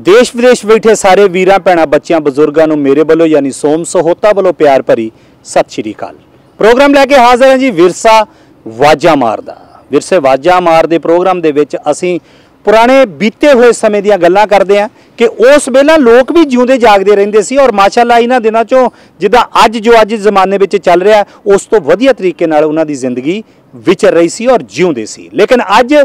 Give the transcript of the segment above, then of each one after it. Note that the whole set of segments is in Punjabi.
देश विदेश बैठे सारे वीरां भैणां बच्चियां बजुर्गां नूं मेरे वालों यानी सोम सहोता वालों प्यार भरी सत श्री अकाल। प्रोग्राम लैके हाज़र हैं जी विरसा वाजा मार दा। विरसे वाजा मार दे प्रोग्राम दे विच असीं पुराने बीते हुए समय दीयां गल्लां करदे हां कि उस वेला लोग भी जिउंदे जागदे रहिंदे सी और माशाअल्लाह इन्हां दिनां चों जिद्दां अज जमाने विच चल रिहा उस तो वधिया तरीके नाल उन्हां दी जिंदगी विचर रही सी और जिउंदे सी। लेकिन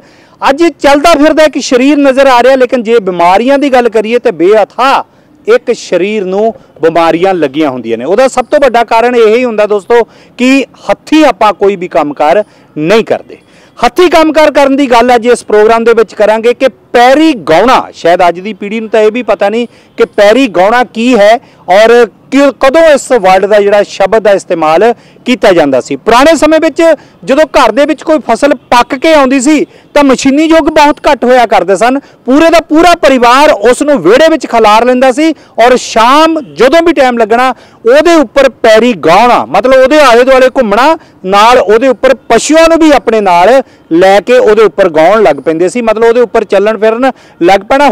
अज चलदा फिरदा एक शरीर नज़र आ रहा, लेकिन जे बीमारियां दी गल करिए तो बेअथा एक शरीर नूं बीमारियां लगियां हुंदियां ने। उहदा सब तो वड्डा कारण यही हुंदा दोस्तों कि हत्थी आपां कोई भी कामकार नहीं करते। हत्थी कामकार करन दी गल अज इस प्रोग्राम दे विच करांगे कि पैरी गौणा, शायद अज दी पीढ़ी नूं तां इह भी पता नहीं कि पैरी गौणा की है और कदों इस वर्ड का जिहड़ा शब्द का इस्तेमाल किया जाता सी। पुराने समय में जो घर दे विच कोई फसल पक के आउंदी सी तो मशीनी युग बहुत घट होया करते सन। पूरे का पूरा परिवार उसनूं विहड़े विच खलार लैंदा सी और शाम जदों भी टाइम लगना उहदे उपर पैरी गाउणा, मतलब उहदे आले दुआले घुमना, नाल उहदे उपर पशुओं नूं भी अपने नाल लैके उहदे उपर गाउण लग पैंदे सी, मतलब उहदे उपर चलन फिरन लग पैना।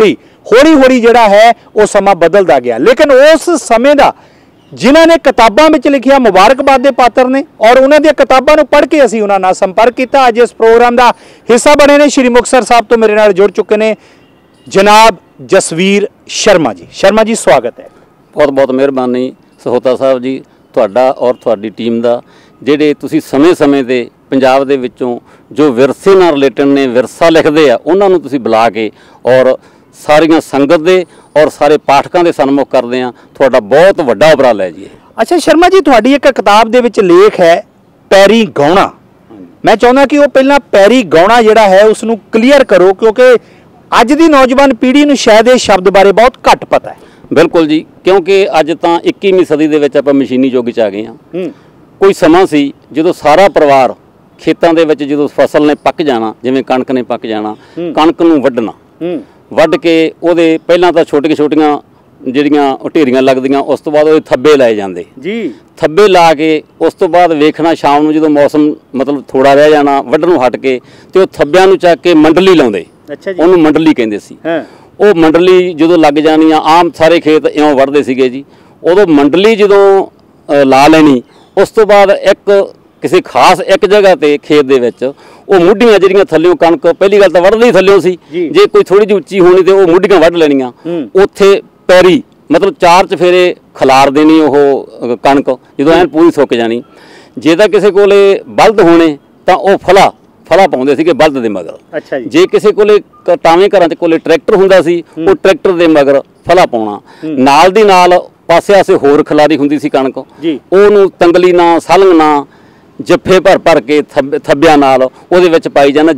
हौली हौली जिहड़ा है वो समा बदलदा गया। लेकिन उस समय का जिन्हां ने किताबां विच लिखिया मुबारकबाद के पात्र ने और उन्हां दी किताबां नूं पढ़ के असीं उन्हां नाल संपर्क किया। अज इस प्रोग्राम का हिस्सा बने ने श्री मुक्तसर साहब तो मेरे नाल जुड़ चुके ने जनाब जसवीर शर्मा जी। शर्मा जी स्वागत है। बहुत बहुत मेहरबानी सहोता साहब जी तुहाडा और तुहाडी टीम का, जिहड़े तुसीं समय ते पंजाब दे विचों जो विरसे नाल रिलेटेड ने विरसा लिखदे आ उन्हां नूं तुसीं बुला के और सारियां संगत दे और सारे पाठकों के सन्मुख करते हैं। तुहाडा बहुत वड्डा उपराला है जी। अच्छा शर्मा जी, तुहाडी एक किताब दे विच लेख है पैरी गौणा। मैं चाहुंदा कि वो पहला पैरी गौणा जिहड़ा है उसनूं क्लीयर करो, क्योंकि अज दी नौजवान पीढ़ी नूं शायद इस शब्द बारे बहुत घट पता है। बिल्कुल जी, क्योंकि अज तां 21वीं सदी दे विच आपां मशीनी युग च आ गए हैं। कोई समा सी जदों सारा परिवार खेतां दे विच जदों फसल ने पक जाना, जिवें कणक ने पक जाना, कणक नूं वड्ढना, वड्ढ के ਉਹਦੇ ਪਹਿਲਾਂ ਤਾਂ ਛੋਟੀਆਂ ਜਿਹੜੀਆਂ ਢੇਰੀਆਂ ਲੱਗਦੀਆਂ, ਉਸ ਤੋਂ ਬਾਅਦ ਉਹ ਥੱਬੇ ਲਾਏ ਜਾਂਦੇ ਜੀ। ਥੱਬੇ ਲਾ ਕੇ ਉਸ ਤੋਂ ਬਾਅਦ ਵੇਖਣਾ ਸ਼ਾਮ ਨੂੰ ਜਦੋਂ ਮੌਸਮ ਮਤਲਬ ਥੋੜਾ ਰਹਿ ਜਾਣਾ ਵੱਢਣੋਂ ਹਟ ਕੇ ਤੇ ਉਹ ਥੱਬਿਆਂ ਨੂੰ ਚੱਕ ਕੇ ਮੰਡਲੀ ਲਾਉਂਦੇ। ਅੱਛਾ ਜੀ, ਉਹਨੂੰ ਮੰਡਲੀ ਕਹਿੰਦੇ ਸੀ। ਉਹ ਮੰਡਲੀ ਜਦੋਂ ਲੱਗ ਜਾਣੀ ਆ, ਆਮ ਸਾਰੇ ਖੇਤ ਇਉਂ ਵੱਢਦੇ ਸੀਗੇ ਜੀ। ਉਦੋਂ ਮੰਡਲੀ ਜਦੋਂ ਲਾ ਲੈਣੀ, ਉਸ ਤੋਂ ਬਾਅਦ ਇੱਕ किसी खास एक जगह ते खेत दे विच वो मुड्डियां जिहड़ियां थल्लियों कणक पहली गल तां वढ़दे ही थल्लियों सी, जे कोई थोड़ी जी उच्ची होनी ते वो मुड्डियां वढ़ लैणियां। उत्थे पैरी मतलब 4 चफेरे खलार देनी वो कणक जदों ऐन पूरी सुक जानी। जे तां किसी कोले बलद होने तां वो फला पाउंदे सीगे बलद दे मगर। अच्छा जी। जे किसी कोले टावें घरां च कोले ट्रैक्टर हुंदा सी वो ट्रैक्टर दे मगर फला पाउणा। नाल दी नाल पासे आसे होर खलारी हुंदी सी कणक, ओहनूं तंगली ना सालंग ना जफ्फे भर के थब्बियां नाल ਉਹਦੇ ਵਿੱਚ ਪਾਈ ਜਾਣਾ।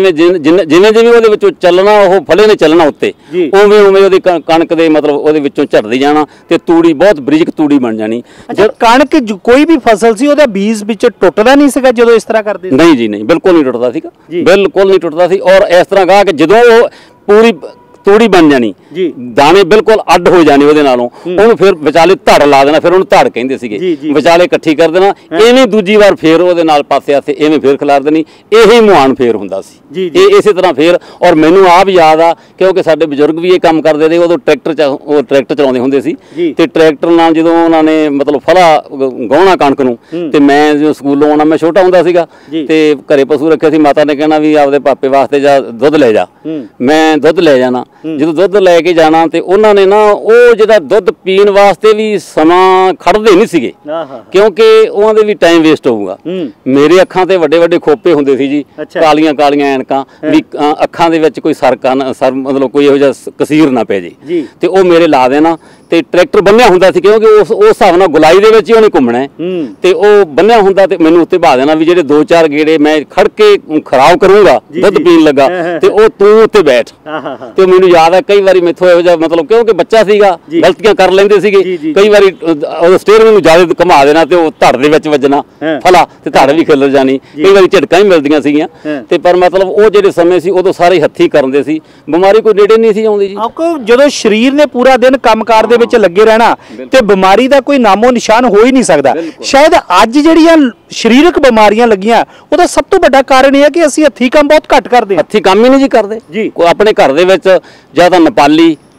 ਜਿਵੇਂ ਉਹਦੇ ਵਿੱਚੋਂ ਚੱਲਣਾ ਉਹ ਫਲੇ ਨੇ ਚੱਲਣਾ ਉੱਤੇ, ਉਵੇਂ ਉਹਦੀ ਕਣਕ ਦੇ ਮਤਲਬ ਉਹਦੇ ਵਿੱਚੋਂ ਝੜਦੀ ਜਾਣਾ ਤੇ ਤੂੜੀ ਬਹੁਤ ਬਰੀਕ ਤੂੜੀ ਬਣ ਜਾਣੀ। ਜਦ ਕਣਕ ਕੋਈ ਵੀ ਫਸਲ ਸੀ ਉਹਦਾ ਬੀਜ ਵਿੱਚ ਟੁੱਟਦਾ ਨਹੀਂ ਸੀਗਾ ਜਦੋਂ ਇਸ ਤਰ੍ਹਾਂ ਕਰਦੇ ਸੀ? ਨਹੀਂ ਜੀ ਨਹੀਂ, ਬਿਲਕੁਲ ਨਹੀਂ ਟੁੱਟਦਾ ਸੀਗਾ, ਬਿਲਕੁਲ ਨਹੀਂ ਟੁੱਟਦਾ ਸੀ। ਔਰ ਇਸ ਤਰ੍ਹਾਂ ਕਹਾ ਕਿ ਜਦੋਂ ਉਹ ਪੂਰੀ तूड़ी बन जानी, दाने बिल्कुल अड हो जाने ਉਹਦੇ ਨਾਲੋਂ, ਉਹਨੂੰ ਫਿਰ ਵਿਚਾਲੇ ਧੜ ਲਾ ਦੇਣਾ, ਫਿਰ ਉਹਨੂੰ ਧੜ ਕਹਿੰਦੇ ਸੀਗੇ। ਵਿਚਾਲੇ ਇਕੱਠੀ ਕਰ ਦੇਣਾ, ਐਵੇਂ ਦੂਜੀ ਵਾਰ ਫੇਰ ਉਹਦੇ ਨਾਲ ਪਾਸੇ ਆਸੇ ਐਵੇਂ ਫੇਰ ਖਿਲਾਰ ਦੇਣੀ। ਇਹੀ ਮੁਹਾਨ ਫੇਰ ਹੁੰਦਾ ਸੀ ਇਹ ਇਸੇ ਤਰ੍ਹਾਂ ਫੇਰ। ਔਰ ਮੈਨੂੰ ਆਪ ਯਾਦ ਆ ਕਿਉਂਕਿ ਸਾਡੇ ਬਜ਼ੁਰਗ ਵੀ ਇਹ ਕੰਮ ਕਰਦੇ ਰਹੇ। ਉਦੋਂ ਟਰੈਕਟਰ ਚਲਾਉਂਦੇ ਹੁੰਦੇ ਸੀ ਤੇ ਟਰੈਕਟਰ ਨਾਲ ਜਦੋਂ ਉਹਨਾਂ ਨੇ ਮਤਲਬ ਫਲਾ ਗਾਉਣਾ ਕਣਕ ਨੂੰ, ਤੇ ਮੈਂ ਜਦੋਂ ਸਕੂਲੋਂ ਆਉਣਾ, ਮੈਂ ਛੋਟਾ ਹੁੰਦਾ ਸੀਗਾ ਤੇ ਘਰੇ ਪਸ਼ੂ ਰੱਖਿਆ ਸੀ, ਮਾਤਾ ਨੇ ਕਹਿਣਾ ਵੀ ਆਪਦੇ ਪਾਪੇ ਵਾਸਤੇ ਜਾ ਦੁੱਧ ਲੈ ਜਾ। ਮੈਂ ਦੁੱਧ ਲੈ ਜਾਣਾ। ਜਦੋਂ ਦੁੱਧ ਲੈ ਕੇ ਜਾਣਾ ਤੇ ਉਹਨਾਂ ਨੇ ਨਾ ਉਹ ਜਿਹੜਾ ਦੁੱਧ ਪੀਣ ਵਾਸਤੇ ਵੀ ਸਮਾਂ ਖੜਦੇ ਨਹੀਂ ਸੀਗੇ, ਕਿਉਂਕਿ ਉਹਨਾਂ ਦੇ ਵੀ ਟਾਈਮ ਵੇਸਟ ਹੋਊਗਾ। ਮੇਰੇ ਅੱਖਾਂ ਤੇ ਵੱਡੇ ਵੱਡੇ ਖੋਪੇ ਹੁੰਦੇ ਸੀ ਜੀ, ਕਾਲੀਆਂ ਕਾਲੀਆਂ ਐਨਕਾਂ, ਵੀ ਅੱਖਾਂ ਦੇ ਵਿੱਚ ਕੋਈ ਸਰ ਮਤਲਬ ਕੋਈ ਇਹੋ ਜਿਹਾ ਕਸੀਰ ਨਾ ਪੈ ਜੇ, ਤੇ ਉਹ ਮੇਰੇ ਲਾ ਦੇਣਾ। ਤੇ ਟਰੈਕਟਰ ਬੰਨਿਆ ਹੁੰਦਾ ਸੀ ਕਿਉਂਕਿ ਉਸ ਹਿਸਾਬ ਨਾਲ ਗੁਲਾਈ ਦੇ ਵਿੱਚ ਹੀ ਉਹਨੇ ਘੁੰਮਣਾ, ਤੇ ਉਹ ਬੰਨਿਆ ਹੁੰਦਾ ਤੇ ਮੈਨੂੰ ਉੱਤੇ ਬਹਾ ਦੇਣਾ ਵੀ ਜਿਹੜੇ 2-4 ਗੇੜੇ ਮੈਂ ਖੜ ਕੇ ਖਰਾਬ ਕਰੂੰਗਾ ਦੁੱਧ ਪੀਣ ਲੱਗਾ ਤੇ ਉਹ ਤੂੰ ਉੱਤੇ ਬੈਠ। ਤੇ ਮੈਨੂੰ ਯਾਦ ਹੈ ਕਈ ਵਾਰੀ ਮੈਥੋਂ ਇਹੋ ਜਿਹਾ ਮਤਲਬ ਕਿਉਂਕਿ ਬੱਚਾ ਸੀਗਾ ਗਲਤੀਆਂ ਕਰ ਲੈਂਦੇ ਸੀਗੇ, ਕਈ ਵਾਰੀ ਉਹ ਸਟੀਅਰਿੰਗ ਨੂੰ ਜ਼ਿਆਦਾ ਘੁਮਾ ਦੇਣਾ ਤੇ ਉਹ ਧੜ ਦੇ ਵਿੱਚ ਵੱਜਣਾ ਫਲਾ ਤੇ ਧੜ ਵੀ ਖਿਲਰ ਜਾਣੀ। ਕਈ ਵਾਰੀ ਝਟਕਾਂ ਹੀ ਮਿਲਦੀਆਂ ਸੀਗੀਆਂ ਤੇ ਪਰ ਮਤਲਬ ਉਹ ਜਿਹੜੇ ਸਮੇਂ ਸੀ ਉਦੋਂ ਸਾਰੇ ਹੱਥੀਂ ਕਰਦੇ ਸੀ, ਬਿਮਾਰੀ ਕੋਈ ਨੇੜੇ ਨਹੀਂ ਸੀ ਆਉਂਦੀ ਜੀ। ਜਦੋਂ ਸਰੀਰ ਨੇ ਪੂਰਾ ਦਿਨ ਕੰਮਕਾਰ ਦੇ ਵਿੱਚ ਲੱਗੇ ਰਹਿਣਾ ਤੇ ਬਿਮਾਰੀ ਦਾ ਕੋਈ ਨਾਮੋ ਨਿਸ਼ਾਨ ਹੋ ਹੀ ਨਹੀਂ ਸਕਦਾ। ਸ਼ਾਇਦ ਅੱਜ ਜਿਹੜੀਆਂ ਸਰੀਰਕ ਬਿਮਾਰੀਆਂ ਲੱਗੀਆਂ ਉਹਦਾ ਸਭ ਤੋਂ ਵੱਡਾ ਕਾਰਨ ਇਹ ਹੈ ਕਿ ਅਸੀਂ ਹੱਥੀਂ ਕੰਮ ਬਹੁਤ ਘੱਟ ਕਰਦੇ ਹਾਂ। ਹੱਥੀਂ ਕੰਮ ਹੀ ਨਹੀਂ ਜੀ ਕਰਦੇ ਜੀ। ਆਪਣੇ ਘਰ ਦੇ ਵਿੱਚ ਜਾਂ ਤਾਂ ਨੇਪਾਲੀ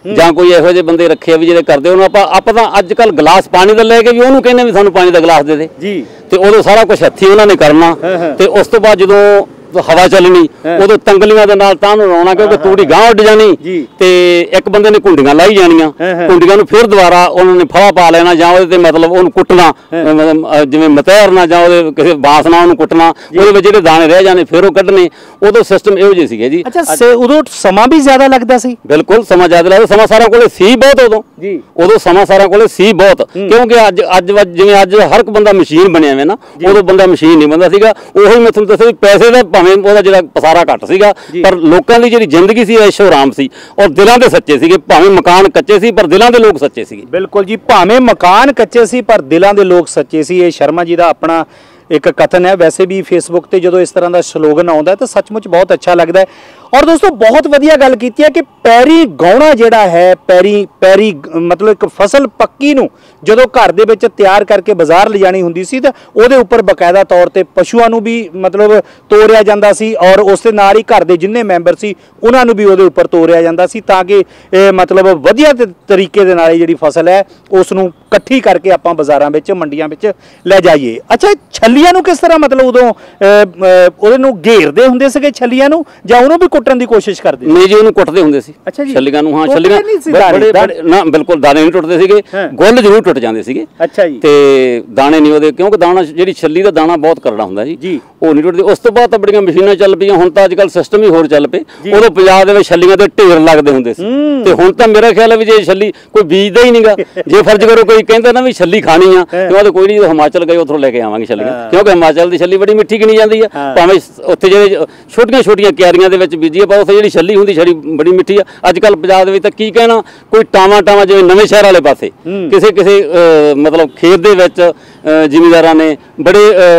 ਜਾਂ ਕੋਈ ਇਹੋ ਜਿਹੇ ਬੰਦੇ ਰੱਖੇ ਆ ਵੀ ਜਿਹੜੇ ਕਰਦੇ ਉਹਨੂੰ ਆਪਾਂ ਤਾਂ ਅੱਜ ਕੱਲ ਗਲਾਸ ਪਾਣੀ ਦਾ ਲੈ ਕੇ ਵੀ ਉਹਨੂੰ ਕਹਿੰਦੇ ਵੀ ਸਾਨੂੰ ਪਾਣੀ ਦਾ ਗਲਾਸ ਦੇ ਦੇ ਜੀ, ਤੇ ਉਦੋਂ ਸਾਰਾ ਕੁਝ ਹੱਥੀ ਉਹਨਾਂ ਨੇ ਕਰਨਾ। ਤੇ ਉਸ ਤੋਂ ਬਾਅਦ ਜਦੋਂ ਹਵਾ ਚੱਲਣੀ ਉਦੋਂ ਤੰਗਲੀਆਂ ਦੇ ਨਾਲ ਤਾਂ ਨੂੰ ਲਾਉਣਾ, ਕਿਉਂਕਿ ਤੂੜੀ ਗਾਂ ਉੱਡ ਜਾਣੀ ਤੇ ਇੱਕ ਬੰਦੇ ਨੇ ਕੁੰਡੀਆਂ ਲਾਈ ਜਾਣੀਆਂ, ਕੁੰਡੀਆਂ ਨੂੰ ਫਿਰ ਦੁਬਾਰਾ ਉਹਨਾਂ ਨੇ ਫੜਾ ਪਾ ਲੈਣਾ ਜਾਂ ਉਹਦੇ ਤੇ ਮਤਲਬ ਉਹਨੂੰ ਕੁੱਟਣਾ, ਜਿਵੇਂ ਮਤੈਰਨਾ ਜਾਂ ਉਹਦੇ ਕਿਸੇ ਬਾਂਸ ਨਾਲ ਉਹਨੂੰ ਕੁੱਟਣਾ, ਉਹਦੇ ਵਿੱਚ ਜਿਹੜੇ ਦਾਣੇ ਰਹਿ ਜਾਣੇ ਫਿਰ ਉਹ ਕੱਢਣੇ। ਉਦੋਂ ਸਿਸਟਮ ਇਹੋ ਜਿਹੇ ਸੀਗੇ ਜੀ। ਅੱਛਾ, ਉਦੋਂ ਸਮਾਂ ਵੀ ਜ਼ਿਆਦਾ ਲੱਗਦਾ ਸੀ? ਬਿਲਕੁਲ ਸਮਾਂ ਜ਼ਿਆਦਾ ਲੱਗਦਾ, ਸਮਾਂ ਸਾਰਿਆਂ ਕੋਲੇ ਸੀ ਬਹੁਤ ਉਦੋਂ ਸਮਾਂ ਸਾਰਿਆਂ ਕੋਲੇ ਸੀ ਬਹੁਤ, ਕਿਉਂਕਿ ਅੱਜ ਜਿਵੇਂ ਅੱਜ ਹਰ ਇੱਕ ਬੰਦਾ ਮਸ਼ੀਨ ਬਣਿਆ ਹੋਇਆ ਨਾ, ਉਦੋਂ ਬੰਦਾ ਮਸ਼ੀਨ ਨਹੀਂ ਬੰਦਾ ਸੀਗਾ। ਉਹੀ ਮੈਂ ਤੁਹਾਨੂੰ ਦੱਸਿਆ ਪੈਸੇ ਦਾ ਉਹਦਾ ਜਿਹੜਾ ਪਸਾਰਾ ਘੱਟ ਸੀਗਾ, ਪਰ ਲੋਕਾਂ ਦੀ ਜਿਹੜੀ ਜ਼ਿੰਦਗੀ ਸੀ ਐਸ਼ੋ ਆਰਾਮ ਸੀ ਔਰ ਦਿਲਾਂ ਦੇ ਸੱਚੇ ਸੀਗੇ। ਭਾਵੇਂ ਮਕਾਨ ਕੱਚੇ ਸੀ ਪਰ ਦਿਲਾਂ ਦੇ ਲੋਕ ਸੱਚੇ ਸੀਗੇ। ਬਿਲਕੁਲ ਜੀ, ਭਾਵੇਂ ਮਕਾਨ ਕੱਚੇ ਸੀ ਪਰ ਦਿਲਾਂ ਦੇ ਲੋਕ ਸੱਚੇ ਸੀ। ਇਹ ਸ਼ਰਮਾ ਜੀ ਦਾ ਆਪਣਾ ਇੱਕ ਕਥਨ ਹੈ। ਵੈਸੇ ਵੀ ਫੇਸਬੁੱਕ ਤੇ ਜਦੋਂ ਇਸ ਤਰ੍ਹਾਂ ਦਾ ਸਲੋਗਨ ਆਉਂਦਾ ਤਾਂ ਸੱਚਮੁੱਚ ਬਹੁਤ ਅੱਛਾ ਲੱਗਦਾ ਹੈ। ਔਰ ਦੋਸਤੋ ਬਹੁਤ ਵਧੀਆ ਗੱਲ ਕੀਤੀ ਹੈ ਕਿ ਪੈਰੀ ਗਾਉਣਾ ਜਿਹੜਾ ਹੈ, ਪੈਰੀ ਮਤਲਬ ਇੱਕ ਫਸਲ ਪੱਕੀ ਨੂੰ ਜਦੋਂ ਘਰ ਦੇ ਵਿੱਚ ਤਿਆਰ ਕਰਕੇ ਬਾਜ਼ਾਰ ਲਿਜਾਣੀ ਹੁੰਦੀ ਸੀ ਤਾਂ ਉਹਦੇ ਉੱਪਰ ਬਕਾਇਦਾ ਤੌਰ ਤੇ ਪਸ਼ੂਆਂ ਨੂੰ ਵੀ ਮਤਲਬ ਤੋਰਿਆ ਜਾਂਦਾ ਸੀ ਔਰ ਉਸ ਦੇ ਨਾਲ ਹੀ ਘਰ ਦੇ ਜਿੰਨੇ ਮੈਂਬਰ ਸੀ ਉਹਨਾਂ ਨੂੰ ਵੀ ਉਹਦੇ ਉੱਪਰ ਤੋਰਿਆ ਜਾਂਦਾ ਸੀ ਤਾਂ ਕਿ ਮਤਲਬ ਵਧੀਆ ਤਰੀਕੇ ਦੇ ਨਾਲ ਇਹ ਜਿਹੜੀ ਫਸਲ ਹੈ ਉਸ ਨੂੰ ਇਕੱਠੀ ਕਰਕੇ ਆਪਾਂ ਬਾਜ਼ਾਰਾਂ ਵਿੱਚ ਮੰਡੀਆਂ ਵਿੱਚ ਲੈ ਜਾਈਏ। ਅੱਛਾ, ਛੱਲੀਆਂ ਨੂੰ ਕਿਸ ਤਰ੍ਹਾਂ ਮਤਲਬ ਉਦੋਂ ਉਹਦੇ ਨੂੰ ਘੇਰਦੇ ਹੁੰਦੇ ਸੀਗੇ ਛੱਲੀਆਂ ਨੂੰ ਜਾਂ ਉਹਨੂੰ ਵੀ ਕੁੱਟਣ ਦੀ ਕੋਸ਼ਿਸ਼ ਕਰਦੇ? ਨਹੀਂ ਜੀ, ਉਹਨੂੰ ਕੁੱਟਦੇ ਹੁੰਦੇ ਸੀ। ਅੱਛਾ ਜੀ, ਛੱਲੀਆਂ ਨੂੰ। ਹਾਂ, ਛੱਲੀਆਂ ਬੜੇ ਨਾ ਬਿਲਕੁਲ ਦਾਣੇ ਨਹੀਂ ਟੁੱਟਦੇ ਸੀਗੇ, ਗੁੱਲ ਜ਼ਰੂਰ ਟੁੱਟ ਜਾਂਦੇ ਸੀਗੇ। ਅੱਛਾ ਜੀ, ਤੇ ਦਾਣੇ ਨਹੀਂ ਉਹਦੇ, ਕਿਉਂਕਿ ਦਾਣਾ ਜਿਹੜੀ ਛੱਲੀ ਦਾ ਦਾਣਾ ਬਹੁਤ ਕਰੜਾ ਹੁੰਦਾ ਜੀ, ਉਹ ਨਹੀਂ ਟੁੱਟਦੇ। ਉਸ ਤੋਂ ਬਾਅਦ ਤਾਂ ਬੜੀਆਂ ਮਸ਼ੀਨਾਂ ਚੱਲ ਪਈਆਂ, ਹੁਣ ਤਾਂ ਅੱਜ ਕੱਲ ਸਿਸਟਮ ਹੀ ਹੋਰ ਚੱਲ ਪਏ। ਉਦੋਂ ਪੰਜਾਬ ਦੇ ਵਿੱਚ ਛੱਲੀਆਂ ਦੇ ਢੇਰ ਲੱਗਦੇ ਹੁੰਦੇ ਸੀ ਤੇ ਹੁਣ ਤਾਂ ਮੇਰਾ ਖਿਆਲ ਹੈ ਵੀ ਜੇ ਛੱਲੀ ਕੋਈ ਬੀਜਦਾ ਹੀ ਨਹੀਂਗਾ। ਜੇ ਫਰਜ਼ ਕਰੋ ਕੋਈ ਕਹਿੰਦਾ ਨਾ ਵੀ ਛੱਲੀ ਖਾਣੀ ਆ ਤੇ ਉਹ ਕੋਈ ਨਹੀਂ, ਹਿਮਾਚਲ ਗਏ ਉੱਥੋਂ ਲੈ ਕੇ ਆਵਾਂਗੇ ਛੱਲੀਆਂ, ਕਿਉਂਕਿ ਹਿਮਾਚਲ ਦੀ ਛੱਲੀ ਬੜੀ ਮਿੱਠੀ ਗਿਣੀ ਜਾਂਦੀ ਆ। ਭਾਵੇਂ ਉੱਥੇ ਜਿਹੜੇ ਛੋਟੀਆਂ ਕਿਆਰੀਆਂ ਦੇ ਵਿੱਚ ਬੀਜੀ ਆ ਪਰ ਉੱਥੇ ਜਿਹੜੀ ਛੱਲੀ ਹੁੰਦੀ ਛੜੀ ਬੜੀ ਮਿੱਠੀ ਆ। ਅੱਜ ਕੱਲ ਪੰਜਾਬ ਦੇ ਵਿੱਚ ਤਾਂ ਕੀ ਕਹਿਣਾ, ਕੋਈ ਟਾਵਾਂ ਜਿਵੇਂ ਨਵੇਂ ਸ਼ਹਿਰ ਵਾਲੇ ਪਾਸੇ ਕਿਸੇ ਮਤਲਬ ਖੇਤ ਦੇ ਵਿੱਚ ਜ਼ਿਮੀਂਦਾਰਾਂ ਨੇ ਬੜੇ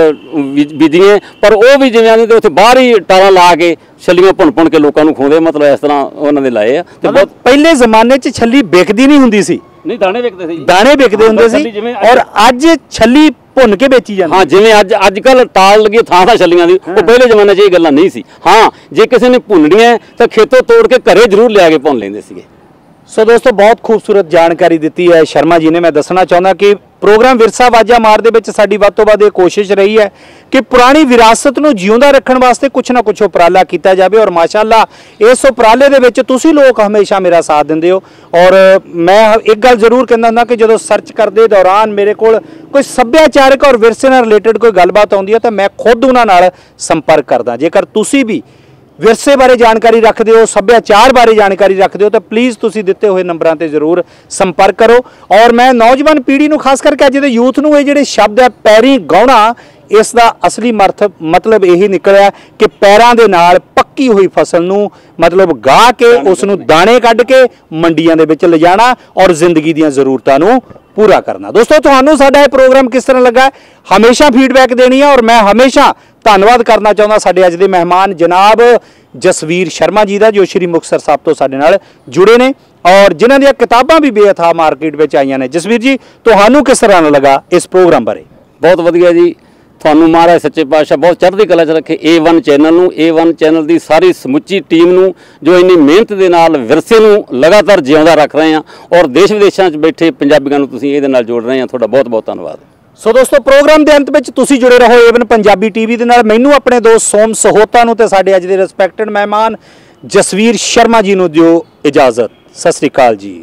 ਬੀਜੀਆਂ, ਪਰ ਉਹ ਵੀ ਜਿਵੇਂ ਆਂਦੇ ਤੇ ਉੱਥੇ ਬਾਹਰ ਹੀ ਟਾਰਾਂ ਲਾ ਕੇ ਛੱਲੀਆਂ ਭੁੰਨ ਕੇ ਲੋਕਾਂ ਨੂੰ ਖਵਾਉਂਦੇ, ਮਤਲਬ ਇਸ ਤਰ੍ਹਾਂ ਉਹਨਾਂ ਦੇ ਲਾਏ ਆ। ਤੇ ਬਹੁਤ ਪਹਿਲੇ ਜ਼ਮਾਨੇ 'ਚ ਛੱਲੀ ਵਿਕਦੀ ਨਹੀਂ ਹੁੰਦੀ ਸੀ। ਨਹੀਂ, ਦਾਣੇ ਵਿਕਦੇ ਸੀ, ਦਾਣੇ ਵਿਕਦੇ ਹੁੰਦੇ ਸੀ ਔਰ ਅੱਜ ਛੱਲੀ ਭੁੰਨ ਕੇ ਵੇਚੀ ਜਾਂਦੀ। ਹਾਂ, ਜਿਵੇਂ ਅੱਜ ਕੱਲ ਤਾਲ ਲੱਗੀ ਥਾਂ ਛੱਲੀਆਂ ਦੀ, ਉਹ ਪਹਿਲੇ ਜ਼ਮਾਨੇ 'ਚ ਇਹ ਗੱਲਾਂ ਨਹੀਂ ਸੀ। ਹਾਂ, ਜੇ ਕਿਸੇ ਨੇ ਭੁੰਨਣੀਆਂ ਤਾਂ ਖੇਤੋਂ ਤੋੜ ਕੇ ਘਰੇ ਜ਼ਰੂਰ ਲਿਆ ਕੇ ਭੁੰਨ ਲੈਂਦੇ ਸੀਗੇ। ਸੋ ਦੋਸਤੋ ਬਹੁਤ ਖੂਬਸੂਰਤ ਜਾਣਕਾਰੀ ਦਿੱਤੀ ਹੈ ਸ਼ਰਮਾ ਜੀ ਨੇ। ਮੈਂ ਦੱਸਣਾ ਚਾਹੁੰਦਾ ਕਿ ਪ੍ਰੋਗਰਾਮ ਵਿਰਸਾ ਵਾਜਾ ਮਾਰ ਦੇ ਵਿੱਚ ਸਾਡੀ ਵੱਧ ਤੋਂ ਵੱਧ ਇਹ ਕੋਸ਼ਿਸ਼ ਰਹੀ ਹੈ ਕਿ ਪੁਰਾਣੀ ਵਿਰਾਸਤ ਨੂੰ ਜਿਉਂਦਾ ਰੱਖਣ ਵਾਸਤੇ ਕੁਛ ਨਾ ਕੁਛ ਉਪਰਾਲਾ ਕੀਤਾ ਜਾਵੇ ਔਰ ਮਾਸ਼ਾਅੱਲਾ ਇਸ ਉਪਰਾਲੇ ਦੇ ਵਿੱਚ ਤੁਸੀਂ ਲੋਕ ਹਮੇਸ਼ਾ ਮੇਰਾ ਸਾਥ ਦਿੰਦੇ ਹੋ। ਔਰ ਮੈਂ ਇੱਕ ਗੱਲ ਜ਼ਰੂਰ ਕਹਿੰਦਾ ਹੁੰਦਾ ਕਿ ਜਦੋਂ ਸਰਚ ਕਰਦੇ ਦੌਰਾਨ ਮੇਰੇ ਕੋਲ ਕੋਈ ਸੱਭਿਆਚਾਰਕ ਔਰ ਵਿਰਸੇ ਨਾਲ ਰਿਲੇਟਡ ਕੋਈ ਗੱਲਬਾਤ ਆਉਂਦੀ ਹੈ ਤਾਂ ਮੈਂ ਖੁਦ ਉਹਨਾਂ ਨਾਲ ਸੰਪਰਕ ਕਰਦਾ। ਜੇਕਰ ਤੁਸੀਂ ਵੀ ਵਿਰਸੇ ਬਾਰੇ ਜਾਣਕਾਰੀ ਰੱਖਦੇ ਹੋ, ਸੱਭਿਆਚਾਰ ਬਾਰੇ ਜਾਣਕਾਰੀ ਰੱਖਦੇ ਹੋ ਤਾਂ ਪਲੀਜ਼ ਤੁਸੀਂ ਦਿੱਤੇ ਹੋਏ ਨੰਬਰਾਂ ਤੇ ਜ਼ਰੂਰ ਸੰਪਰਕ ਕਰੋ। ਔਰ ਮੈਂ ਨੌਜਵਾਨ ਪੀੜ੍ਹੀ ਨੂੰ ਖਾਸ ਕਰਕੇ ਅੱਜ ਦੇ ਯੂਥ ਨੂੰ ਇਹ ਜਿਹੜੇ ਸ਼ਬਦ ਹੈ ਪੈਰੀ ਗਾਉਣਾ, ਇਸ ਦਾ ਅਸਲੀ ਮਤਲਬ ਇਹੀ ਨਿਕਲਿਆ ਕਿ ਪੈਰਾਂ ਦੇ ਨਾਲ ਪੱਕੀ ਹੋਈ ਫਸਲ ਨੂੰ ਮਤਲਬ ਗਾਹ ਕੇ ਉਸ ਨੂੰ ਦਾਣੇ ਕੱਢ ਕੇ ਮੰਡੀਆਂ ਦੇ ਵਿੱਚ ਲਿਜਾਣਾ ਔਰ ਜ਼ਿੰਦਗੀ ਦੀਆਂ ਜ਼ਰੂਰਤਾਂ ਨੂੰ ਪੂਰਾ ਕਰਨਾ। ਦੋਸਤੋ ਤੁਹਾਨੂੰ ਸਾਡਾ ਇਹ ਪ੍ਰੋਗਰਾਮ ਕਿਸ ਤਰ੍ਹਾਂ ਲੱਗਾ, ਹਮੇਸ਼ਾ ਫੀਡਬੈਕ ਦੇਣੀ ਹੈ ਔਰ ਮੈਂ ਹਮੇਸ਼ਾ ਧੰਨਵਾਦ ਕਰਨਾ ਚਾਹੁੰਦਾ ਸਾਡੇ ਅੱਜ ਦੇ ਮਹਿਮਾਨ ਜਨਾਬ ਜਸਵੀਰ ਸ਼ਰਮਾ ਜੀ ਦਾ, ਜੋ ਸ਼੍ਰੀ ਮੁਕਤਸਰ ਸਾਹਿਬ ਤੋਂ ਸਾਡੇ ਨਾਲ ਜੁੜੇ ਨੇ ਔਰ ਜਿਨ੍ਹਾਂ ਦੀਆਂ ਕਿਤਾਬਾਂ ਵੀ ਬੇਅਥਾਹ ਮਾਰਕੀਟ ਵਿੱਚ ਆਈਆਂ ਨੇ। ਜਸਵੀਰ ਜੀ, ਤੁਹਾਨੂੰ ਕਿਸ ਤਰ੍ਹਾਂ ਲੱਗਾ ਇਸ ਪ੍ਰੋਗਰਾਮ ਬਾਰੇ? ਬਹੁਤ ਵਧੀਆ ਜੀ, ਤੁਹਾਨੂੰ ਮਹਾਰਾਜ ਸੱਚੇ ਪਾਤਸ਼ਾਹ ਬਹੁਤ ਚੜ੍ਹਦੀ ਕਲਾ 'ਚ ਰੱਖੇ। A1 ਚੈਨਲ ਨੂੰ, A1 ਚੈਨਲ ਦੀ ਸਾਰੀ ਸਮੁੱਚੀ ਟੀਮ ਨੂੰ ਜੋ ਇੰਨੀ ਮਿਹਨਤ ਦੇ ਨਾਲ ਵਿਰਸੇ ਨੂੰ ਲਗਾਤਾਰ ਜਿਉਂਦਾ ਰੱਖ ਰਹੇ ਆ ਔਰ ਦੇਸ਼ ਵਿਦੇਸ਼ਾਂ 'ਚ ਬੈਠੇ ਪੰਜਾਬੀਆਂ ਨੂੰ ਤੁਸੀਂ ਇਹਦੇ ਨਾਲ ਜੋੜ ਰਹੇ ਆ। ਤੁਹਾਡਾ ਬਹੁਤ ਬਹੁਤ ਧੰਨਵਾਦ। ਸੋ ਦੋਸਤੋ ਪ੍ਰੋਗਰਾਮ ਦੇ ਅੰਤ ਵਿੱਚ ਤੁਸੀਂ ਜੁੜੇ ਰਹੋ A1 ਪੰਜਾਬੀ ਟੀਵੀ ਦੇ ਨਾਲ। ਮੈਨੂੰ ਆਪਣੇ ਦੋਸਤ ਸੋਮ ਸਹੋਤਾ ਨੂੰ ਤੇ ਸਾਡੇ ਅੱਜ ਦੇ ਰਿਸਪੈਕਟਡ ਮਹਿਮਾਨ ਜਸਵੀਰ ਸ਼ਰਮਾ ਜੀ ਨੂੰ ਦਿਓ ਇਜਾਜ਼ਤ। ਸਤਿ ਸ੍ਰੀ ਅਕਾਲ ਜੀ।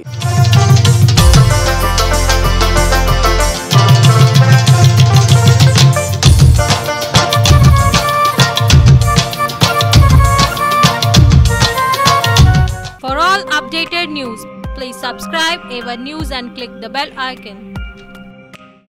For all updated news, please subscribe A1 News and click the bell icon.